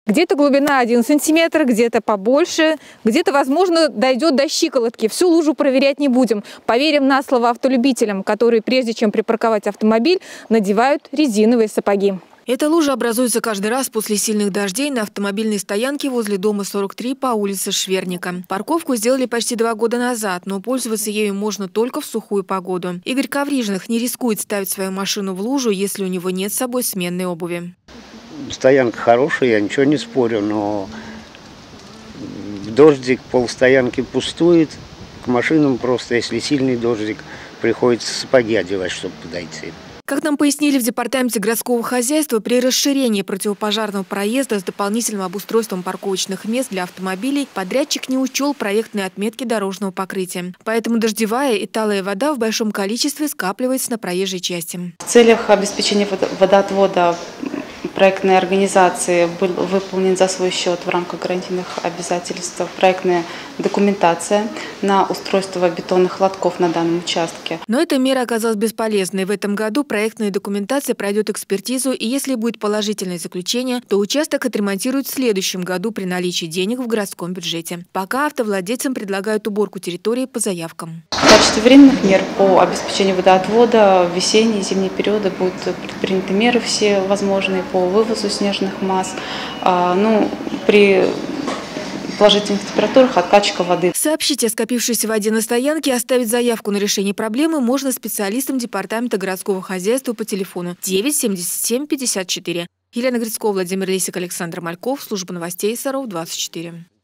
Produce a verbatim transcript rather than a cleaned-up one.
Где-то глубина один сантиметр, где-то побольше, где-то, возможно, дойдет до щиколотки. Всю лужу проверять не будем. Поверим на слово автолюбителям, которые, прежде чем припарковать автомобиль, надевают резиновые сапоги. Эта лужа образуется каждый раз после сильных дождей на автомобильной стоянке возле дома сорок три по улице Шверника. Парковку сделали почти два года назад, но пользоваться ею можно только в сухую погоду. Игорь Коврижных не рискует ставить свою машину в лужу, если у него нет с собой сменной обуви. Стоянка хорошая, я ничего не спорю, но в дождик полстоянки пустует. К машинам просто, если сильный дождик, приходится сапоги одевать, чтобы подойти. Как нам пояснили в департаменте городского хозяйства, при расширении противопожарного проезда с дополнительным обустройством парковочных мест для автомобилей подрядчик не учел проектные отметки дорожного покрытия. Поэтому дождевая и талая вода в большом количестве скапливается на проезжей части. В целях обеспечения водоотвода проектной организации был выполнен за свой счет в рамках гарантийных обязательств проектная документация на устройство бетонных лотков на данном участке. Но эта мера оказалась бесполезной. В этом году проектная документация пройдет экспертизу, и если будет положительное заключение, то участок отремонтируют в следующем году при наличии денег в городском бюджете. Пока автовладельцам предлагают уборку территории по заявкам. В качестве временных мер по обеспечению водоотвода в весенние и зимние периоды будут предприняты меры все возможные по вывозу снежных масс. А, ну, при положительных температурах откачка воды. Сообщить о скопившейся воде на стоянке и оставить заявку на решение проблемы можно специалистам департамента городского хозяйства по телефону девять семьдесят семь пятьдесят четыре. Елена Грицкова, Владимир Лисик, Александр Мальков, служба новостей Саров двадцать четыре.